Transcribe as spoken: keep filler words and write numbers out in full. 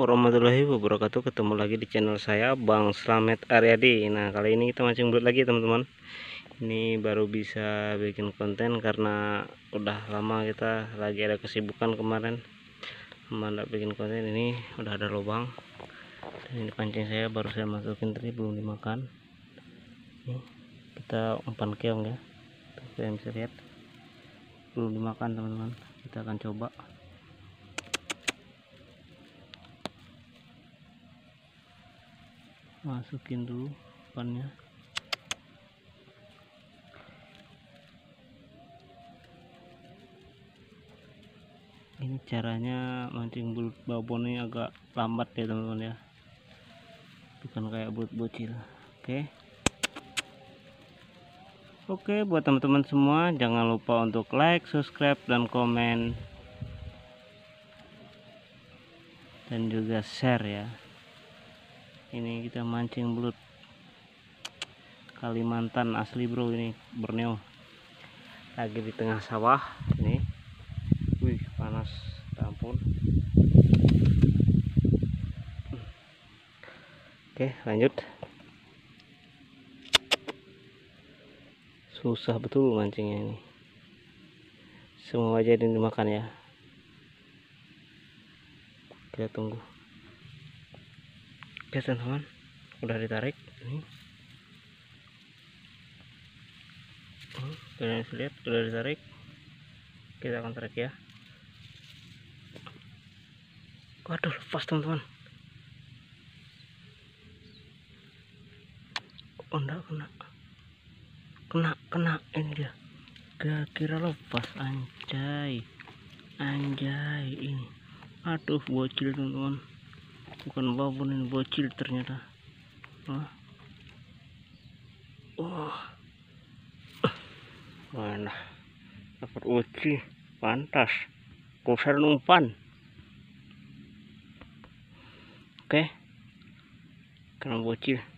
warahmatullahi wabarakatuh. Ketemu lagi di channel saya, Bang Slamet Aryadi. Nah, kali ini kita mancing belut lagi, teman-teman. Ini baru bisa bikin konten karena udah lama kita lagi ada kesibukan kemarin. Lama bikin konten. Ini udah ada lubang. Dan ini pancing saya baru saya masukin tadi, belum dimakan. Nih, kita umpan keong ya. Kalian bisa lihat. Belum dimakan, teman-teman. Kita akan coba. Masukin dulu umpannya. Ini caranya mancing belut babon ini agak lambat ya, teman-teman ya, bukan kayak belut bocil. Oke oke buat teman-teman semua, jangan lupa untuk like, subscribe, dan komen, dan juga share ya. Ini kita mancing belut Kalimantan asli, bro. Ini Borneo, lagi di tengah sawah ini. Wih, panas, ya ampun. Oke, lanjut. Susah betul mancingnya ini, semua aja dimakan ya. Kita tunggu. Oke, teman-teman, udah ditarik ini. Kalian bisa lihat udah ditarik. Kita akan tarik ya. Waduh, lepas, teman-teman. Oh, enggak kena. Kena, kena. Ini dia. Gak kira lepas, anjay. Anjay ini. Aduh, bocil, teman-teman. Bukan babon, ini bocil ternyata. Wah. Wah. Mana dapat uci, pantas kusar umpan. Oke, kena bocil.